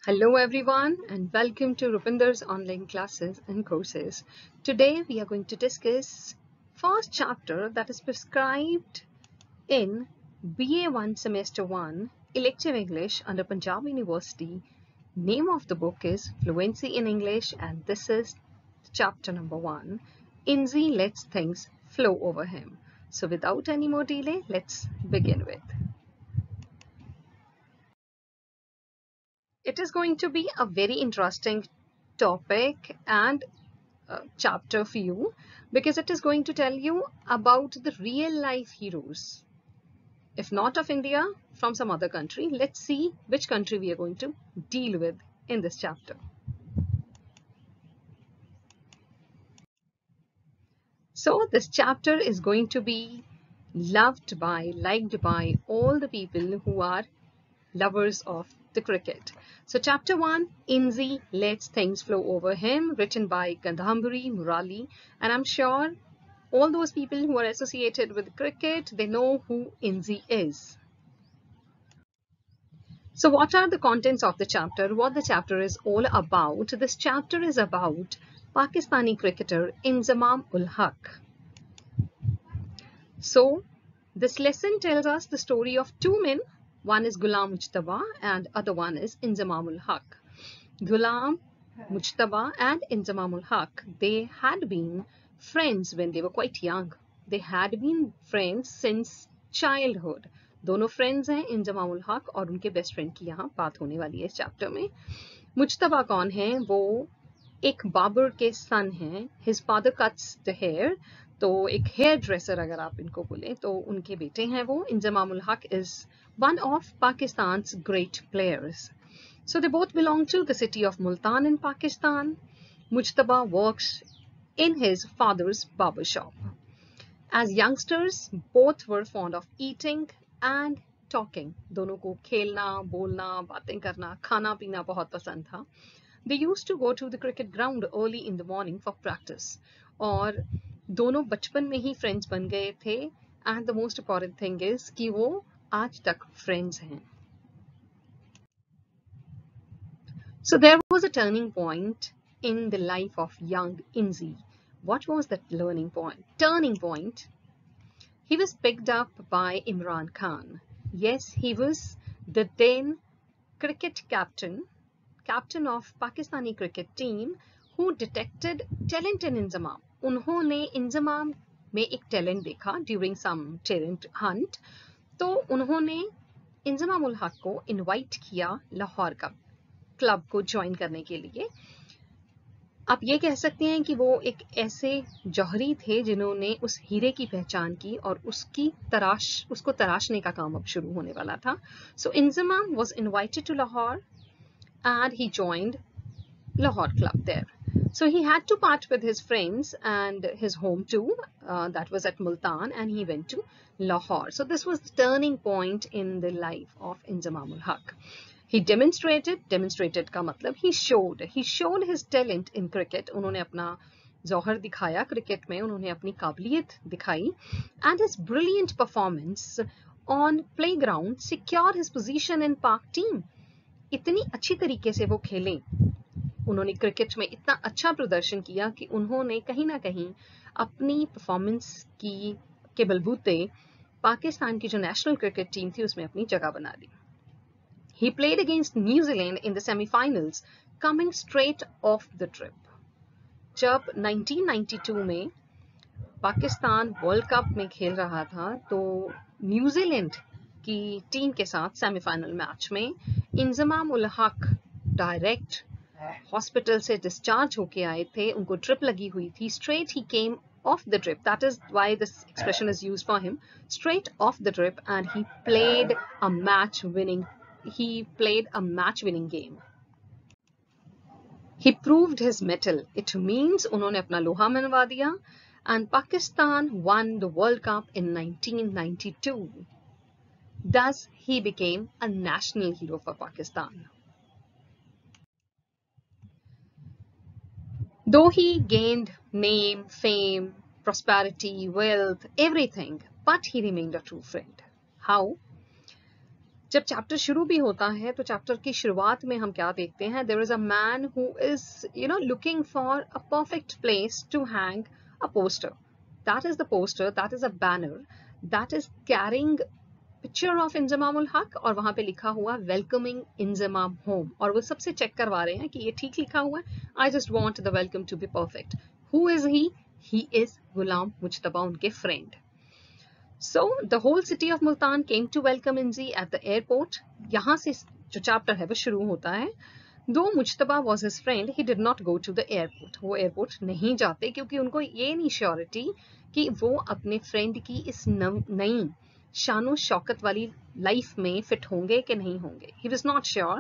Hello everyone and welcome to Rupinder's online classes and courses. Today we are going to discuss first chapter that is prescribed in BA1 Semester 1 Elective English under Punjab University. Name of the book is Fluency in English and this is chapter number 1. Inzi lets things flow over him. So without any more delay, let's begin with. It is going to be a very interesting topic and chapter for you because it is going to tell you about the real life heroes. If not of India, from some other country. Let's see which country we are going to deal with in this chapter. So this chapter is going to be liked by all the people who are lovers of the cricket. So chapter 1, Inzi lets things flow over him, written by Gandhambari Murali, and I'm sure all those people who are associated with cricket, they know who Inzi is. So what are the contents of the chapter? What the chapter is all about? This chapter is about Pakistani cricketer Inzamam ul Haq. So this lesson tells us the story of two men. One is Ghulam Mujtaba and other one is Inzamam ul Haq. Ghulam Mujtaba and Inzamam ul Haq, they had been friends when they were quite young. They had been friends since childhood. दोनों friends हैं इंजमाम उल हक और उनके best friend की यहाँ बात होने वाली है इस चैप्टर में. मुजतबा कौन है? वो एक बाबर के सन हैं. His father cuts the hair, तो एक हेयर ड्रेसर अगर आप इनको बोले तो उनके बेटे हैं वो. Inzamam ul Haq is one of Pakistan's great players. So they both belong to the city of Multan in Pakistan. Mujtaba works in his father's barber shop. As youngsters, both were fond of eating and talking. दोनों को खेलना, बोलना, बातें करना, खाना पीना बहुत पसंद था. They used to go to the cricket ground early in the morning for practice. और दोनों बचपन में ही friends बन गए थे. And the most important thing is कि वो आज तक friends हैं. So there was a turning point in the life of young Inzi. What was that turning point? He was picked up by Imran Khan. Yes, he was the then cricket captain of Pakistani cricket team who detected talent in Inzamam. उन्होंने इंजमाम में एक talent देखा during some talent hunt. तो उन्होंने इंजमाम उल हक को invite किया लाहौर का क्लब को ज्वाइन करने के लिए. आप ये कह सकते हैं कि वो एक ऐसे जौहरी थे जिन्होंने उस हीरे की पहचान की और उसको तराशने का काम अब शुरू होने वाला था. So Inzamam was invited to Lahore and he joined Lahore club there. So he had to part with his friends and his home too, that was at Multan, and he went to Lahore. So this was the turning point in the life of Inzamam ul Haq. He demonstrated का मतलब he showed his talent in cricket. उन्होंने अपना जौहर दिखाया cricket में, उन्होंने अपनी काबिलियत दिखाई, and his brilliant performance on playground secured his position in Pak team. इतनी अच्छी तरीके से वो खेले, उन्होंने क्रिकेट में इतना अच्छा प्रदर्शन किया कि उन्होंने कहीं ना कहीं अपनी परफॉर्मेंस के बलबूते पाकिस्तान की जो नेशनल क्रिकेट टीम थी उसमें अपनी जगह बना दी. He played against New Zealand in the semi-finals, coming straight off the trip. जब 1992 में पाकिस्तान वर्ल्ड कप में खेल रहा था तो न्यूजीलैंड की टीम के साथ सेमीफाइनल मैच में इंजमाम उल हक डायरेक्ट हॉस्पिटल से डिस्चार्ज होके आए थे. उनको ड्रिप लगी हुई थी. Straight he came off the drip. That is why this expression is used for him. Straight off the drip, and he played a match-winning game. He proved his mettle. It means उन्होंने अपना लोहा मनवा दिया, and Pakistan won the World Cup in 1992. Thus, he became a national hero for Pakistan. Though he gained name, fame, prosperity, wealth, everything, but he remained a true friend. How? जब chapter शुरू भी होता है तो chapter की शुरुआत में हम क्या देखते हैं, there is a man who is looking for a perfect place to hang a poster. That is the poster, that is a banner that is carrying picture of Inzamam ul Haq और वहां पे लिखा हुआ वेलकमिंग इंजमाम होम, और वो सबसे चेक करवा रहे हैं कि ये ठीक लिखा हुआ है. I just want the welcome to be perfect. Who is he is Ghulam Mujtaba, उनके friend. So the whole city of Multan came to welcome Inzi at the airport. यहाँ से जो चैप्टर है वो शुरू होता है. Though Mujtaba was his friend, he did not go to the airport. वो एयरपोर्ट नहीं जाते क्योंकि उनको ये नहीं श्योरिटी कि वो अपने फ्रेंड की इस नई शानो शौकत वाली लाइफ में फिट होंगे कि नहीं होंगे. He was not sure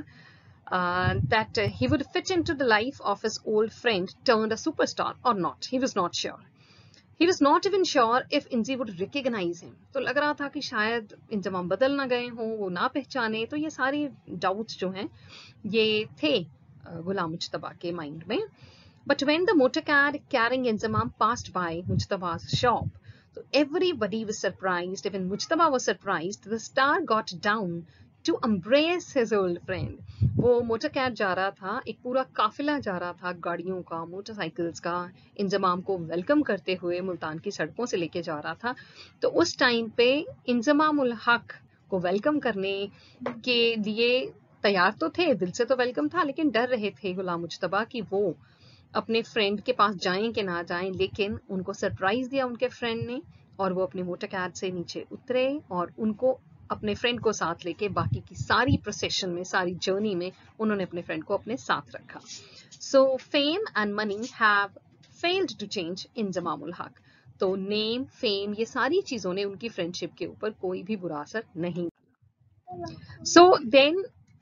that he would fit into the life of his old friend turned a superstar or not. He was not sure. He was not even sure if Inzi would recognize him. तो लग रहा था कि शायद इंजमाम बदल ना गए हों, वो ना पहचाने. तो ये सारी डाउट्स जो हैं ये थे गुलाम मुज्तबा के माइंड में. But when the motorcad carrying Inzamam passed by Mujtaba's shop, so everybody was surprised. Even Mujtaba was surprised. The star got down to embrace his old friend. वो मोटरकैब जा रहा था, एक पूरा काफिला जा रहा था गाड़ियों का, मोटरसाइकिल्स का, इंजमाम को वेलकम करते हुए मुल्तान की सड़कों से लेके जा रहा था. तो उस टाइम पे इंजमाम उल हक को वेलकम करने के लिए तैयार तो थे, दिल से तो वेलकम था, लेकिन डर रहे थे गुलाम मुज्तबा कि वो अपने फ्रेंड के पास जाएं कि ना जाएं. लेकिन उनको सरप्राइज दिया उनके फ्रेंड ने और वो अपने मोटरकैब से नीचे उतरे और उनको अपने फ्रेंड को साथ लेके बाकी की सारी प्रोसेशन में, सारी जर्नी में उन्होंने अपने फ्रेंड को अपने साथ रखा. So fame and money have failed to change Inzamam ul Haq. तो नेम, फेम, ये सारी चीजों ने उनकी फ्रेंडशिप के ऊपर कोई भी बुरा असर नहीं डाला. So then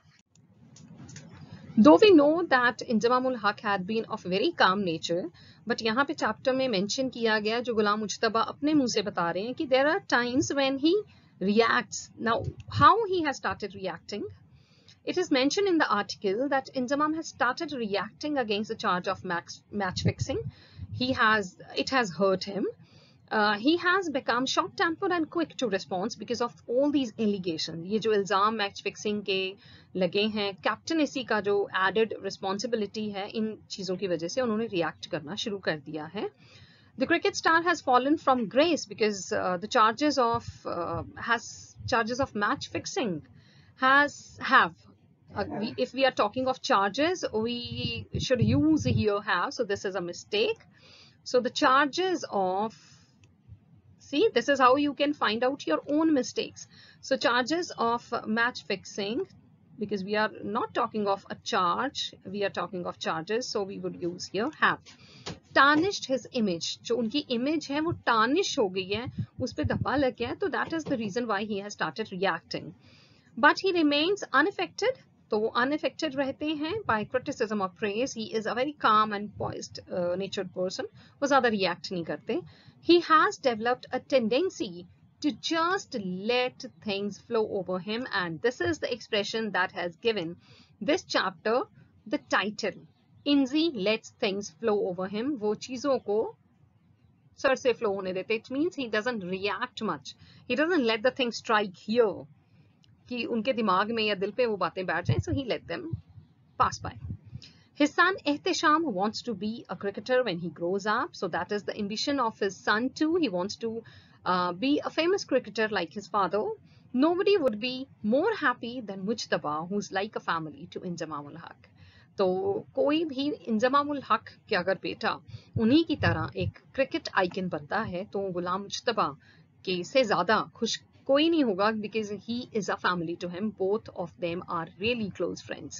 though we know that Inzamam ul Haq had been of very calm nature, but यहाँ पे चैप्टर में मेंशन किया गया, जो गुलाम मुज्तबा अपने मुंह से बता रहे हैं कि there are times when he reacts. Now, how he has started reacting? It is mentioned in the article that Inzamam has started reacting against the charge of match fixing. It has hurt him. He has become short-tempered and quick to respond because of all these allegations. ये जो इल्जाम match fixing के लगे हैं, कैप्टनेसी का जो added responsibility है, इन चीज़ों की वजह से उन्होंने रिएक्ट करना शुरू कर दिया है. The cricket star has fallen from grace because the charges of match fixing if we are talking of charges, we should use here have. So this is a mistake. So the charges of, see, this is how you can find out your own mistakes. So charges of match fixing, because we are not talking of a charge, we are talking of charges, so we would use here have. Tarnished his image, जो उनकी image है वो tarnish हो गई है, उस पे धब्बा लग गया है, तो that is the reason why he has started reacting. But he remains unaffected. तो वो unaffected रहते हैं by criticism or praise. He is a very calm and poised natured person. वो ज़्यादा react नहीं करते. He has developed a tendency to just let things flow over him, and this is the expression that has given this chapter the title. Inzi lets things flow over him. वो चीज़ों को sir से flow होने देते. It means he doesn't react much. He doesn't let the thing strike here, कि उनके दिमाग में या दिल पे वो बातें बैठ जाएं. So he let them pass by. His son Ehtesham wants to be a cricketer when he grows up. So that is the ambition of his son too. He wants to be a famous cricketer like his father. Nobody would be more happy than Mujtaba, who's like a family to Inzamam ul Haq. तो कोई भी इंजमाम उल हक के अगर बेटा उन्हीं की तरह एक क्रिकेट आइकन बनता है तो गुलाम मुज्तबा के से ज़्यादा खुश कोई नहीं होगा, because he is a family to him. Both of them are really close friends.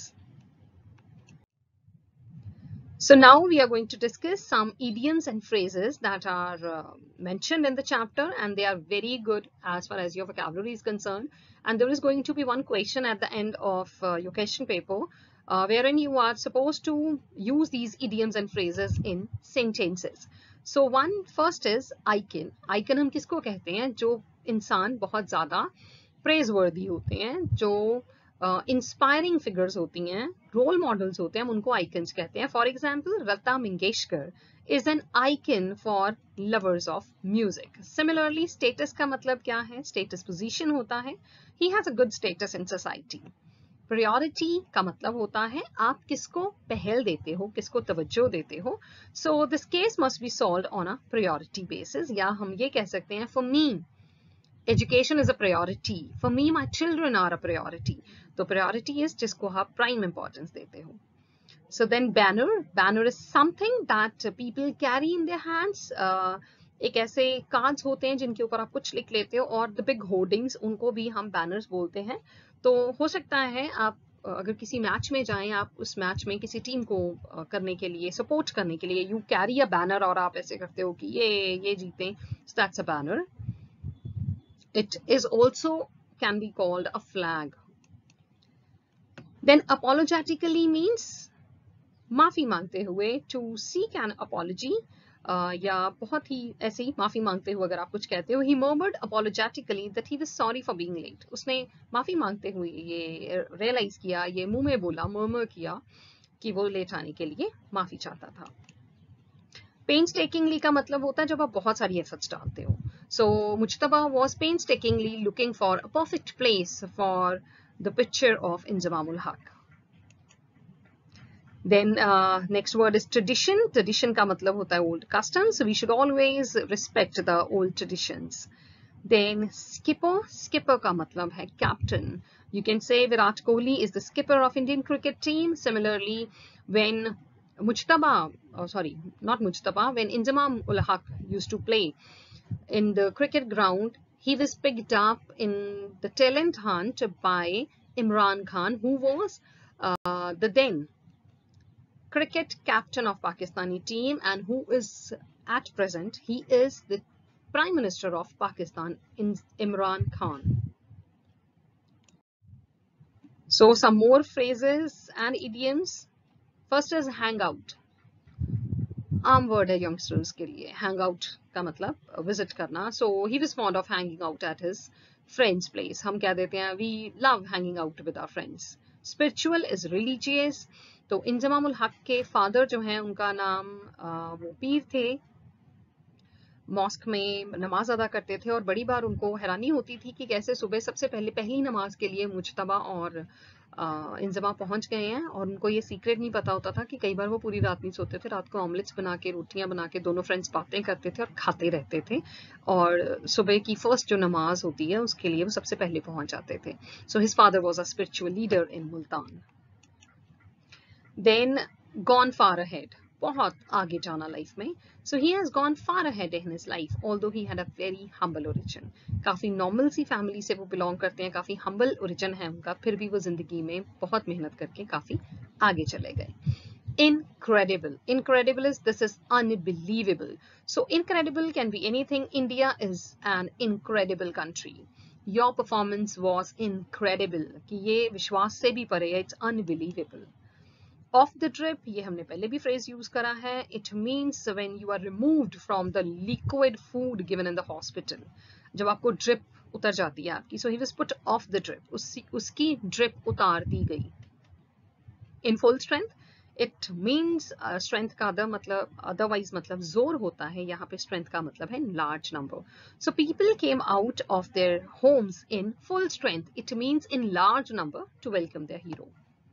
So now we are going to discuss some idioms and phrases that are mentioned in the chapter, and they are very good as far as your vocabulary is concerned. And there is going to be one question at the end of your question paper, wherein you are supposed to use these idioms and phrases in sentences. So one first is icon. Icon हम किसको कहते हैं? जो इंसान बहुत ज़्यादा praise वर्दी होते हैं, जो इंस्पायरिंग फिगर्स होती हैं, रोल मॉडल्स होते हैं, हम उनको आइकन्स कहते हैं. For example Lata Mangeshkar is an icon for lovers of music. Similarly, status का मतलब क्या है? Status position होता है. He has a good status in society. Priority का मतलब होता है आप किसको पहल देते हो, किसको तवज्जो देते हो. So this case must be solved on a priority basis. या हम ये कह सकते हैं, for me education is a priority. For me my children are a priority. तो priority is जिसको आप prime importance देते हो. So then banner is something that people carry in their hands. एक ऐसे कार्ड्स होते हैं जिनके ऊपर आप कुछ लिख लेते हो, और the big hoardings उनको भी हम बैनर्स बोलते हैं. तो हो सकता है आप अगर किसी मैच में जाएं, आप उस मैच में किसी टीम को करने के लिए, सपोर्ट करने के लिए, यू कैरी अ बैनर और आप ऐसे करते हो कि ये जीतें. So that's a banner. It is also can be called a flag. Then apologetically means माफी मांगते हुए, टू सीक एन अपॉलॉजी, या बहुत ही ऐसे ही माफी मांगते हुए अगर आप कुछ कहते हो. He murmured apologetically that he was sorry for being late. उसने माफी मांगते हुए ये रियलाइज किया, ये मुंह में बोला, मर्मर किया कि वो लेट आने के लिए माफी चाहता था. पेन्सटेकिंगली का मतलब होता है जब आप बहुत सारी एफर्ट्स डालते हो. So Mujtaba was painstakingly looking for a perfect place for the picture of Inzamamul Haq. Then next word is tradition. Tradition का मतलब होता है old customs. So we should always respect the old traditions. Then skipper. Skipper का मतलब है captain. You can say Virat Kohli is the skipper of Indian cricket team. Similarly, when when Inzamam ul Haq used to play in the cricket ground, he was picked up in the talent hunt by Imran Khan, who was the then cricket captain of Pakistani team, and who is at present, he is the Prime Minister of Pakistan, Imran Khan. So some more phrases and idioms. First is hang out. आम word है youngsters के लिए. hang out का मतलब visit करना. So he was fond of hanging out at his friend's place. हम क्या देते हैं, we love hanging out with our friends. Spiritual is religious. तो इंजमामुल हक के फादर जो हैं उनका नाम वो पीर थे, मॉस्क में नमाज अदा करते थे, और बड़ी बार उनको हैरानी होती थी कि कैसे सुबह सबसे पहली नमाज के लिए मुज्तबा और इंजमा पहुंच गए हैं, और उनको ये सीक्रेट नहीं पता होता था कि कई बार वो पूरी रात नहीं सोते थे. रात को ऑमलेट्स बना के, रोटियां बना के दोनों फ्रेंड्स बातें करते थे और खाते रहते थे, और सुबह की फर्स्ट जो नमाज होती है उसके लिए वो सबसे पहले पहुंच जाते थे. So his father was a spiritual leader in Multan. Then gone far ahead, बहुत आगे जाना लाइफ में. So he has gone far ahead in his life, although he had a very humble origin. काफी नॉर्मल सी फैमिली से वो belong करते हैं, काफी हम्बल ओरिजिन है उनका, फिर भी वो जिंदगी में बहुत मेहनत करके काफी आगे चले गए. Incredible. Incredible is, this is unbelievable. So incredible can be anything. India is an incredible country. Your performance was incredible. कि ये विश्वास से भी परे है, it's unbelievable. Off the drip, ये हमने पहले भी phrase use करा है. It means when you are removed from the liquid food given in the hospital. जब आपको drip उतर जाती है आपकी. So he was put off the drip. उसकी drip उतार दी गई. In full strength, it means strength का otherwise मतलब जोर होता है. यहाँ पे strength का मतलब है large number. So people came out of their homes in full strength. It means in large number to welcome their hero.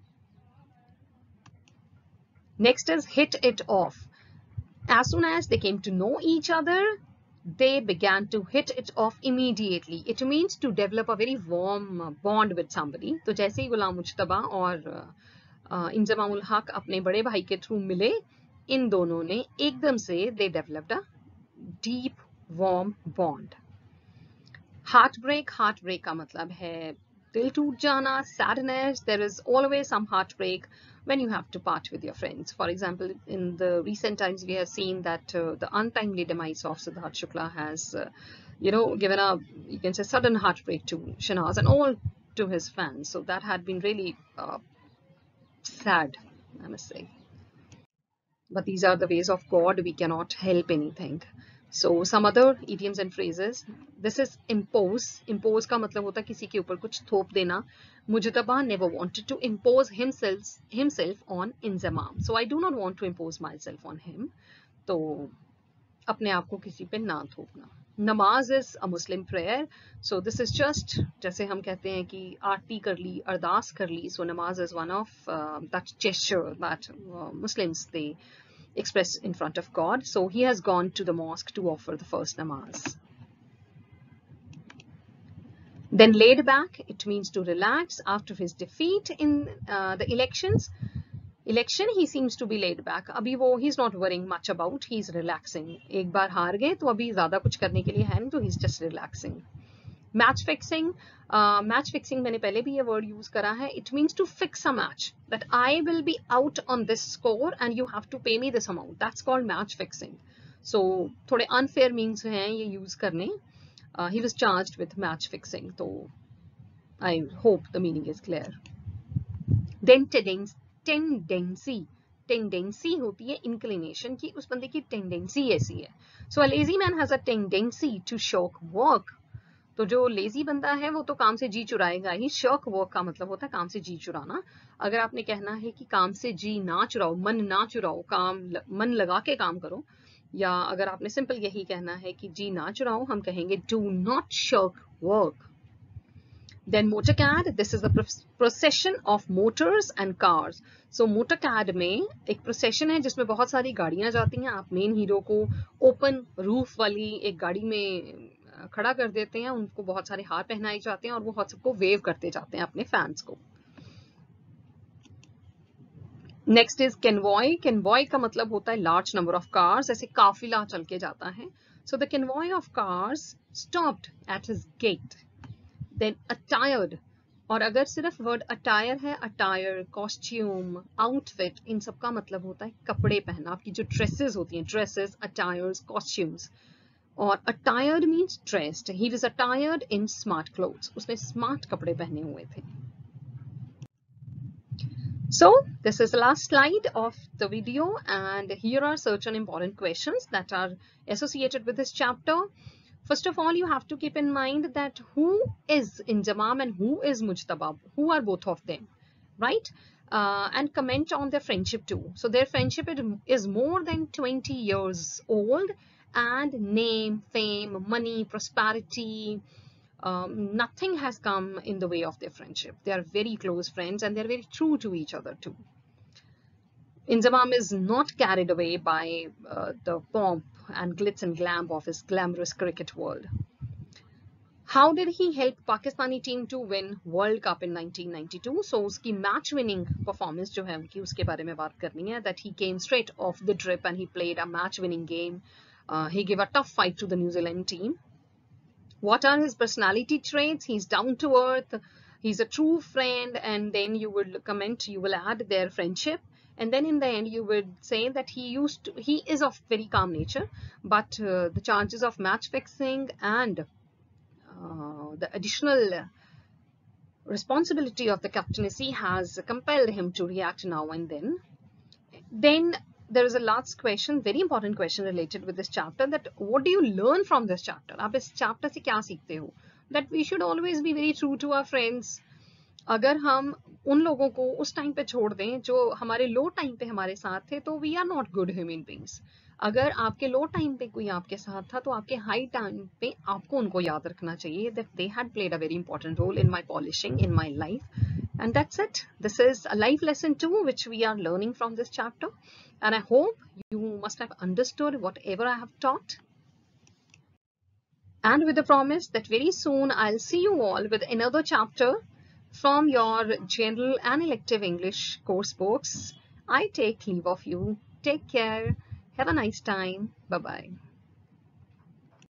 Next is hit it off. As soon as they came to know each other, they began to hit it off immediately. It means to develop a very warm bond with somebody. तो जैसे ही गुलाम मुज्तबा और इंजमामुल हक अपने बड़े भाई के through मिले, इन दोनों ने एकदम से they developed a deep warm bond. Heartbreak. Heartbreak का मतलब है दिल टूट जाना, sadness. There is always some heartbreak when you have to part with your friends. For example, in the recent times, we have seen that the untimely demise of Siddharth Shukla has, given a, you can say, sudden heartbreak to Shanaz and all to his fans. So that had been really sad, I must say. But these are the ways of God. We cannot help anything. So some other idioms and phrases. This is impose. Impose का मतलब होता है किसी के ऊपर कुछ थोप देना. Mujtaba never wanted to impose himself on Inzamam. So I do not want to impose myself on him. तो अपने आप को किसी पे ना थोपना. Namaz is a Muslim prayer. So this is just जैसे हम कहते हैं कि आरती कर ली, अरदास कर ली. So namaz is one of that gesture that Muslims they express in front of God. So he has gone to the mosque to offer the first namaz. Then laid back, it means to relax after his defeat in the elections. Election, he seems to be laid back. अभी वो he's not worrying much about, he's relaxing. एक बार हार गए तो अभी ज़्यादा कुछ करने के लिए है नहीं, तो he's just relaxing. Match fixing, match fixing मैंने पहले भी ये word use करा है. It means to fix a match. That I will be out on this score and you have to pay me this amount. That's called match fixing. So थोड़े unfair means हैं ये use करने. He was charged with match fixing. तो I hope the meaning is clear. Then tendency. Tendency होती है inclination की, उस बंदे की tendency ऐसी है. So a lazy man has a tendency to shirk work. तो जो लेजी बंदा है वो तो काम से जी चुराएगा ही. शर्क वर्क का मतलब होता है काम से जी चुराना. अगर आपने कहना है कि काम से जी ना चुराओ, मन ना चुराओ, मन लगा के काम करो, या अगर आपने सिंपल यही कहना है कि जी ना चुराओ, हम कहेंगे do not shirk work. Then motorcad, this is the procession of motors and cars. So motorcad में एक procession है जिसमें बहुत सारी गाड़ियां जाती हैं. आप मेन हीरो को ओपन रूफ वाली एक गाड़ी में खड़ा कर देते हैं, उनको बहुत सारे हार पहनाए जाते हैं और वो सबको वेव करते जाते हैं अपने फैंस को. Next is convoy. Convoy का मतलब होता है लार्ज नंबर ऑफ कार्स, ऐसे काफिला चल के जाता है. So the convoy of cars stopped at his gate. Then attired, और अगर सिर्फ वर्ड अटायर है, अटायर, कॉस्ट्यूम, आउटफिट, इन सब का मतलब होता है कपड़े पहनना. आपकी जो ड्रेसेस होती हैं, ड्रेसेस, अटायर्स, कॉस्ट्यूम्स. और attired means dressed. He was attired in smart clothes. उसने smart कपड़े पहने हुए थे. So this is the last slide of the video, and here are certain important questions that are associated with this chapter. First of all, you have to keep in mind that who is Inzamam and who is Mujtaba. Who are both of them, right? And comment on their friendship too. So their friendship is more than 20 years old, and name, fame, money, prosperity, nothing has come in the way of their friendship. They are very close friends and they're very true to each other too. Inzamam is not carried away by the pomp and glitz and glam of his glamorous cricket world. How did he help Pakistani team to win World Cup in 1992? So uski match winning performance जो है उनकी, उसके बारे में बात करनी है. That he came straight off the drip and he played a match winning game. He gave a tough fight to the New Zealand team. What are his personality traits? He's down to earth, he's a true friend, and then you would comment, you will add their friendship, and then in the end you would say that he is of very calm nature, but the chances of match fixing and the additional responsibility of the captaincy has compelled him to react now and then. Then there is a last question, very important question related with this chapter, that what do you learn from this chapter? आप इस chapter से क्या सीखते हो? That we should always be very true to our friends. अगर हम उन लोगों को उस टाइम पे छोड़ दें जो हमारे लो टाइम पे हमारे साथ थे, तो we are not good human beings. अगर आपके लो टाइम पे कोई आपके साथ था, तो आपके हाई टाइम पे आपको उनको याद रखना चाहिए that they had played a very important role in my polishing, in my life. And that's it. This is a life lesson too, which we are learning from this chapter. And I hope you must have understood whatever I have taught. And with the promise that very soon I'll see you all with another chapter from your general and elective English course books. I take leave of you. Take care. Have a nice time. Bye-bye.